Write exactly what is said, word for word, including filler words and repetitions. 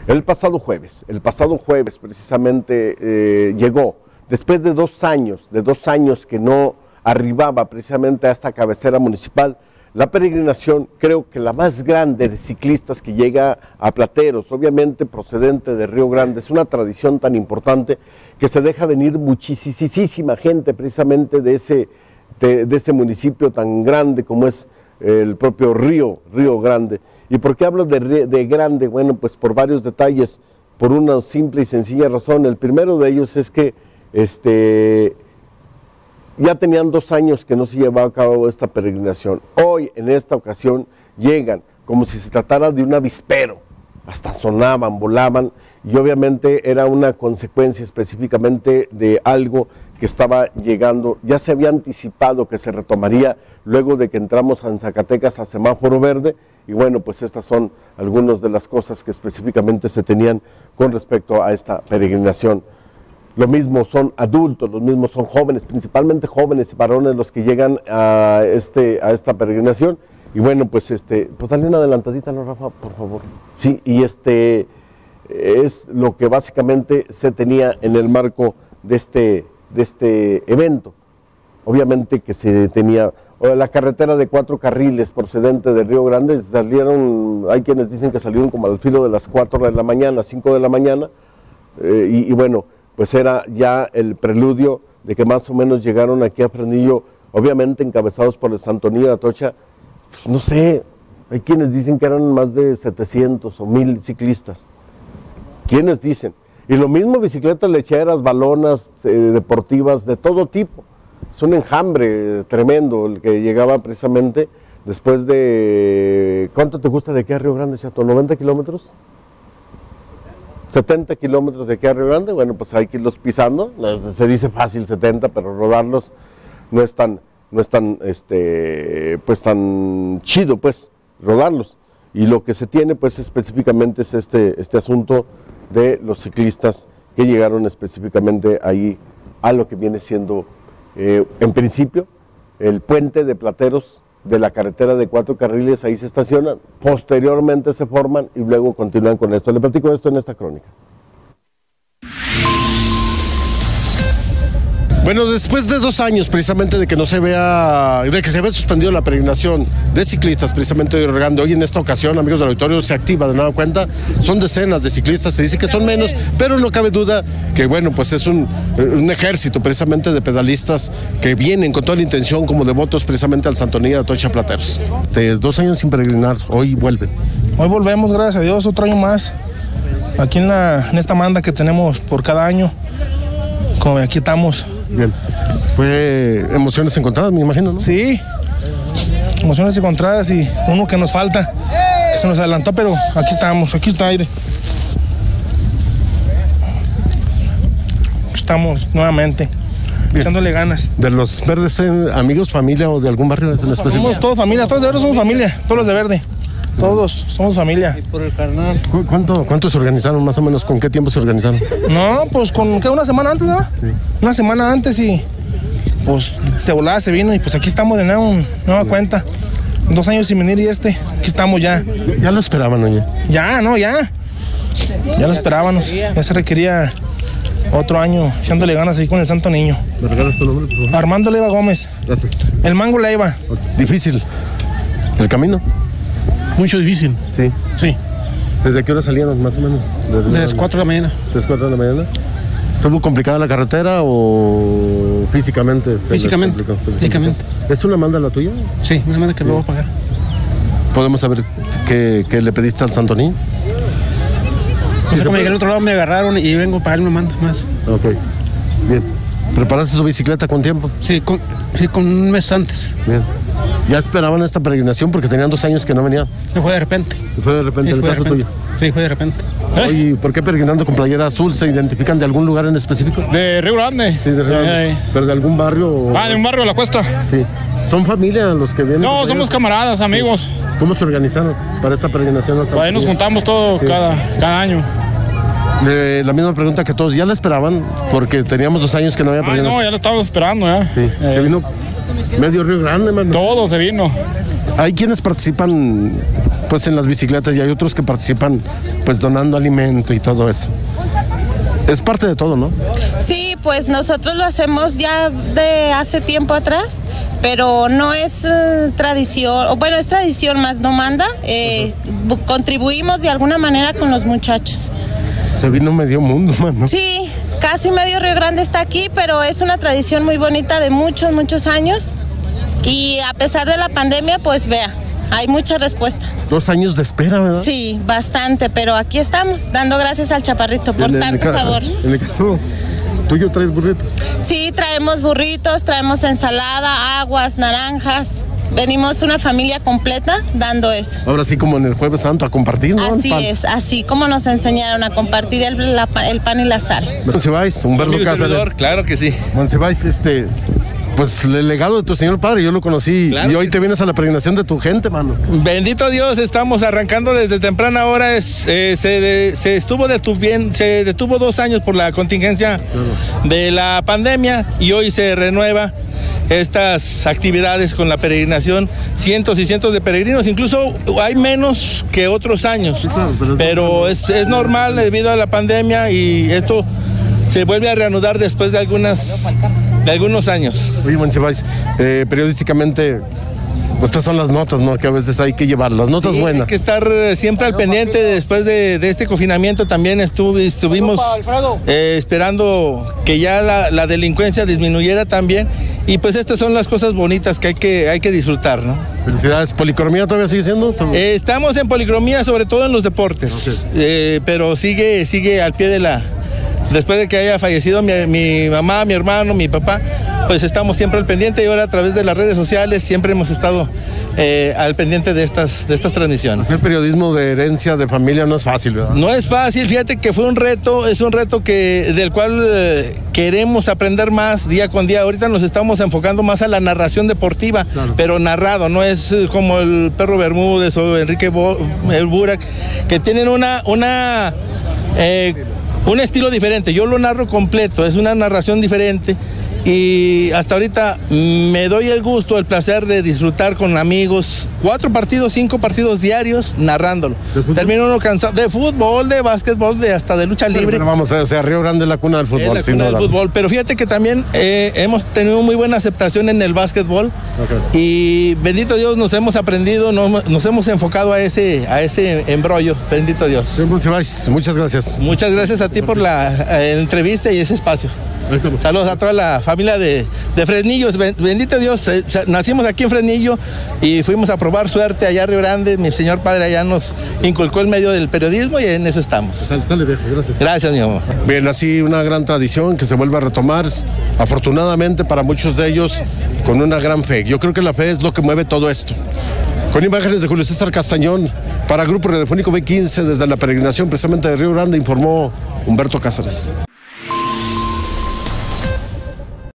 El pasado jueves, el pasado jueves precisamente eh, llegó, después de dos años, de dos años que no arribaba precisamente a esta cabecera municipal, la peregrinación, creo que la más grande de ciclistas que llega a Plateros, obviamente procedente de Río Grande. Es una tradición tan importante que se deja venir muchísima gente precisamente de ese, de, de ese municipio tan grande como es el propio Río, Río Grande. ¿Y por qué hablo de, de grande? Bueno, pues por varios detalles, por una simple y sencilla razón. El primero de ellos es que este, ya tenían dos años que no se llevaba a cabo esta peregrinación. Hoy, en esta ocasión, llegan como si se tratara de un avispero. Hasta sonaban, volaban, y obviamente era una consecuencia específicamente de algo que estaba llegando. Ya se había anticipado que se retomaría luego de que entramos en Zacatecas a semáforo verde, y bueno, pues estas son algunas de las cosas que específicamente se tenían con respecto a esta peregrinación. Lo mismo son adultos, los mismos son jóvenes, principalmente jóvenes y varones los que llegan a, este, a esta peregrinación. Y bueno, pues este, pues dale una adelantadita, ¿no, Rafa? Por favor. Sí, y este es lo que básicamente se tenía en el marco de este, de este evento. Obviamente que se tenía la carretera de cuatro carriles procedente de Río Grande, salieron, hay quienes dicen que salieron como al filo de las cuatro de la mañana, cinco de la mañana, eh, y, y bueno, pues era ya el preludio de que más o menos llegaron aquí a Fresnillo, obviamente encabezados por el Santo Niño de Atocha. Pues no sé, hay quienes dicen que eran más de setecientos o mil ciclistas. ¿Quiénes dicen? Y lo mismo bicicletas lecheras, balonas, eh, deportivas, de todo tipo. Es un enjambre tremendo el que llegaba precisamente después de... ¿Cuánto te gusta de aquí a Río Grande, Chato? ¿noventa kilómetros? ¿setenta kilómetros de aquí a Río Grande? Bueno, pues hay que irlos pisando. Se dice fácil setenta, pero rodarlos no es tan... no es tan, este, pues tan chido, pues, rodarlos. Y lo que se tiene, pues, específicamente es este, este asunto de los ciclistas que llegaron específicamente ahí a lo que viene siendo, eh, en principio, el puente de Plateros de la carretera de cuatro carriles. Ahí se estacionan, posteriormente se forman y luego continúan con esto. Le platico esto en esta crónica. Bueno, después de dos años precisamente de que no se vea, de que se vea suspendido la peregrinación de ciclistas precisamente de Río Grande, hoy en esta ocasión, amigos del auditorio, se activa de nueva cuenta. Son decenas de ciclistas, se dice que son menos, pero no cabe duda que bueno, pues es un, un ejército precisamente de pedalistas que vienen con toda la intención como devotos precisamente al Santo Niño de Atocha Plateros. De dos años sin peregrinar, hoy vuelven. Hoy volvemos, gracias a Dios, otro año más, aquí en, la, en esta manda que tenemos por cada año, como aquí estamos. Bien, fue emociones encontradas, me imagino, ¿no? Sí, emociones encontradas y uno que nos falta, que se nos adelantó, pero aquí estamos, aquí está aire. Estamos nuevamente, bien, echándole ganas. ¿De los verdes, eh, amigos, familia o de algún barrio en específico? Somos todos familia, todos de verde somos familia, todos los de verde. Todos somos familia. Y por el carnal. ¿Cu ¿Cuánto, ¿Cuántos se organizaron más o menos? ¿Con qué tiempo se organizaron? No, pues con ¿qué? Una semana antes, ¿no? Sí. Una semana antes y pues de volada se vino y pues aquí estamos de nuevo, nueva sí. cuenta. Dos años sin venir y este, aquí estamos ya. ¿Ya lo esperaban, oye? Ya, no, ya. Ya lo esperábamos. Ya se requería otro año echándole ganas ahí con el Santo Niño. ¿Me regalas tu nombre, por favor? Armando Leiva Gómez. Gracias. El Mango Leiva. Difícil. ¿El camino? Mucho difícil. Sí. Sí. ¿Desde qué hora salieron, más o menos? Desde las cuatro de la mañana. ¿Desde las cuatro de la mañana? ¿Estuvo complicada la carretera o físicamente? Físicamente. Físicamente. ¿Es una manda la tuya? Sí, una manda que sí. Lo voy a pagar. ¿Podemos saber qué, qué le pediste al Santo Niño? Pues como llegué al otro lado me agarraron y vengo a pagar una manda más. Ok. Bien. ¿Preparaste tu bicicleta con tiempo? Sí, con, sí, con un mes antes. Bien. ¿Ya esperaban esta peregrinación porque tenían dos años que no venían? Se fue de repente. ¿Se fue de repente? Sí, ¿el caso tuyo? Sí, fue de repente. Oye, ¿por qué peregrinando con playera azul? ¿Se identifican de algún lugar en específico? De Río Grande. Sí, de Río Grande. Eh, ¿Pero de algún barrio? Ah, de un barrio de la Cuesta. Sí. ¿Son familia los que vienen? No, somos camaradas, amigos. Sí. ¿Cómo se organizaron para esta peregrinación? Pues ahí nos juntamos todos sí. cada, cada año. Eh, la misma pregunta que todos, ¿ya la esperaban? Porque teníamos dos años que no había peregrinación. No, ya la estábamos esperando, ¿ya? Sí. Eh. ¿Se vino medio Río Grande, mano? Todo se vino. ¿Hay quienes participan pues en las bicicletas y hay otros que participan pues donando alimento y todo eso. Es parte de todo, ¿no? Sí, pues nosotros lo hacemos ya de hace tiempo atrás, pero no es eh, tradición, o bueno, es tradición más no manda, eh, uh-huh. Contribuimos de alguna manera con los muchachos. Se vino medio mundo, mano. Sí, casi medio Río Grande está aquí, pero es una tradición muy bonita de muchos, muchos años y a pesar de la pandemia, pues vea, hay mucha respuesta. Dos años de espera, ¿verdad? Sí, bastante, pero aquí estamos, dando gracias al Chaparrito por en, tanto en el, favor. En el caso tuyo, ¿traes burritos? Sí, traemos burritos, traemos ensalada, aguas, naranjas. Venimos una familia completa dando eso. Ahora sí, como en el Jueves Santo, a compartir, ¿no? Así es, así como nos enseñaron a compartir el, la, el pan y la sal. Monsiváis, Humberto Cáceres. Claro que sí. Monsiváis, este... Pues el legado de tu señor padre, yo lo conocí, claro, y hoy te vienes a la peregrinación de tu gente, mano. Bendito Dios, estamos arrancando desde temprana hora. Es, eh, se, de, se estuvo detuvo, se detuvo dos años por la contingencia claro. de la pandemia y hoy se renueva estas actividades con la peregrinación, cientos y cientos de peregrinos, incluso hay menos que otros años, sí, claro, pero, pero es, es normal debido a la pandemia y esto se vuelve a reanudar después de algunas de algunos años. Oye, Monsiváis, eh, periodísticamente, pues estas son las notas, ¿no? Que a veces hay que llevar, las notas sí, buenas. Hay que estar siempre al pendiente. Después de, de este confinamiento también estuv, estuvimos eh, esperando que ya la, la delincuencia disminuyera también. Y pues estas son las cosas bonitas que hay que, hay que disfrutar, ¿no? Felicidades. ¿Policromía todavía sigue siendo? Eh, estamos en policromía, sobre todo en los deportes, okay. eh, pero sigue, sigue al pie de la... Después de que haya fallecido mi, mi mamá, mi hermano, mi papá, pues estamos siempre al pendiente y ahora a través de las redes sociales siempre hemos estado eh, al pendiente de estas, de estas transmisiones. Hacer periodismo de herencia, de familia no es fácil, ¿verdad? No es fácil, fíjate que fue un reto, es un reto que, del cual eh, queremos aprender más día con día. Ahorita nos estamos enfocando más a la narración deportiva, claro. pero narrado, no es como el Perro Bermúdez o Enrique Bo, el Burak, que tienen una... una eh, un estilo diferente, yo lo narro completo, es una narración diferente y hasta ahorita me doy el gusto, el placer de disfrutar con amigos, cuatro partidos, cinco partidos diarios narrándolo. Termino uno cansado de fútbol, de básquetbol, de hasta de lucha libre. Pero, pero vamos, o sea, Río Grande es la cuna del fútbol. Es la cuna del fútbol, pero fíjate que también eh, hemos tenido muy buena aceptación en el básquetbol okay. y bendito Dios nos hemos aprendido, nos, nos hemos enfocado a ese, a ese embrollo, bendito Dios. Muchas gracias. Muchas gracias a ti por la eh, entrevista y ese espacio. Saludos a toda la familia de, de Fresnillos, bendito Dios, eh, nacimos aquí en Fresnillo y fuimos a probar suerte allá a Río Grande, mi señor padre allá nos inculcó el medio del periodismo y en eso estamos. Sale, sale viejo, gracias. Gracias, mi amor. Bien, así una gran tradición que se vuelve a retomar, afortunadamente para muchos de ellos, con una gran fe. Yo creo que la fe es lo que mueve todo esto. Con imágenes de Julio César Castañón, para Grupo Radiofónico B quince, desde la peregrinación precisamente de Río Grande, informó Humberto Cáceres.